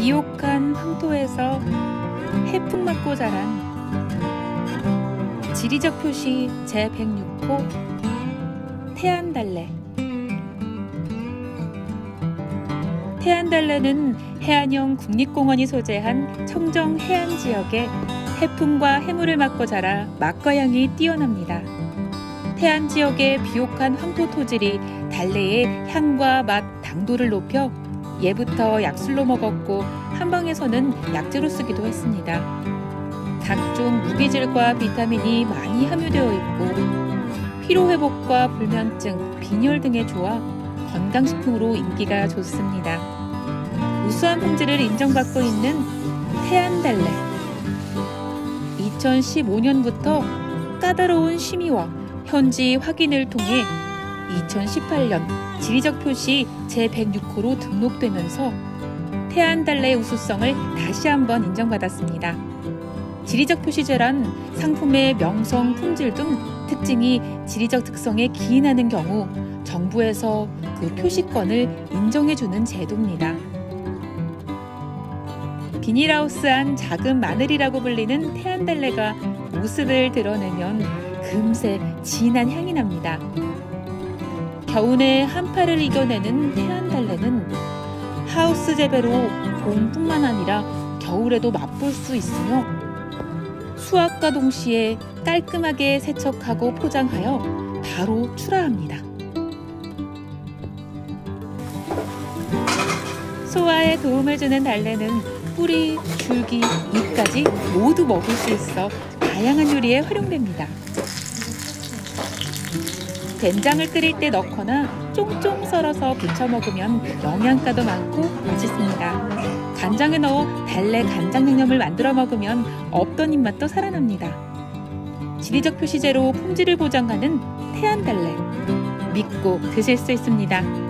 비옥한 황토에서 해풍 맞고 자란 지리적 표시 제106호 태안달래. 태안달래는 해안형 국립공원이 소재한 청정 해안 지역에 해풍과 해물을 맞고 자라 맛과 향이 뛰어납니다. 태안 지역의 비옥한 황토 토질이 달래의 향과 맛, 당도를 높여 예부터 약술로 먹었고 한방에서는 약재로 쓰기도 했습니다. 각종 무기질과 비타민이 많이 함유되어 있고 피로회복과 불면증, 빈혈 등에 좋아 건강식품으로 인기가 좋습니다. 우수한 품질을 인정받고 있는 태안달래. 2015년부터 까다로운 심의와 현지 확인을 통해 2018년 지리적 표시 제106호로 등록되면서 태안달래의 우수성을 다시 한번 인정받았습니다. 지리적 표시제란 상품의 명성, 품질 등 특징이 지리적 특성에 기인하는 경우 정부에서 그 표시권을 인정해주는 제도입니다. 비닐하우스 안 작은 마늘이라고 불리는 태안달래가 모습을 드러내면 금세 진한 향이 납니다. 겨우내 한파를 이겨내는 태안달래는 하우스 재배로 봄뿐만 아니라 겨울에도 맛볼 수 있으며 수확과 동시에 깔끔하게 세척하고 포장하여 바로 출하합니다. 소화에 도움을 주는 달래는 뿌리, 줄기, 잎까지 모두 먹을 수 있어 다양한 요리에 활용됩니다. 된장을 끓일 때 넣거나 쫑쫑 썰어서 부쳐 먹으면 영양가도 많고 맛있습니다. 간장에 넣어 달래 간장냉면을 만들어 먹으면 없던 입맛도 살아납니다. 지리적 표시제로 품질을 보장하는 태안달래. 믿고 드실 수 있습니다.